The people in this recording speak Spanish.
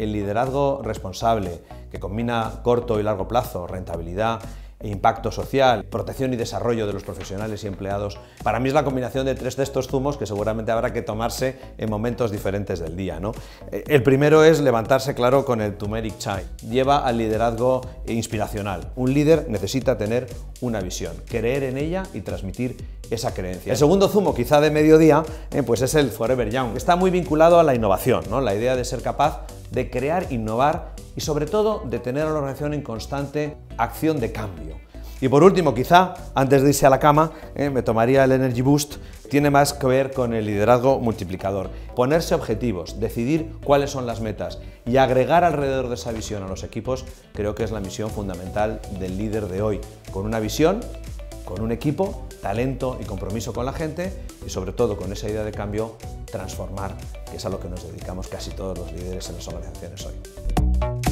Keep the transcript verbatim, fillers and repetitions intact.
el liderazgo responsable, que combina corto y largo plazo, rentabilidad e impacto social, protección y desarrollo de los profesionales y empleados, para mí es la combinación de tres de estos zumos que seguramente habrá que tomarse en momentos diferentes del día, ¿no? El primero es levantarse, claro, con el turmeric chai. Lleva al liderazgo inspiracional. Un líder necesita tener una visión, creer en ella y transmitir esa creencia. El segundo zumo, quizá de mediodía, eh, pues es el Forever Young. Está muy vinculado a la innovación, ¿no? La idea de ser capaz de crear, innovar y sobre todo de tener a la organización en constante acción de cambio. Y por último, quizá, antes de irse a la cama, eh, me tomaría el Energy Boost. Tiene más que ver con el liderazgo multiplicador. Ponerse objetivos, decidir cuáles son las metas y agregar alrededor de esa visión a los equipos, creo que es la misión fundamental del líder de hoy. Con una visión, con un equipo, talento y compromiso con la gente y sobre todo con esa idea de cambio, transformar, que es a lo que nos dedicamos casi todos los líderes en las organizaciones hoy.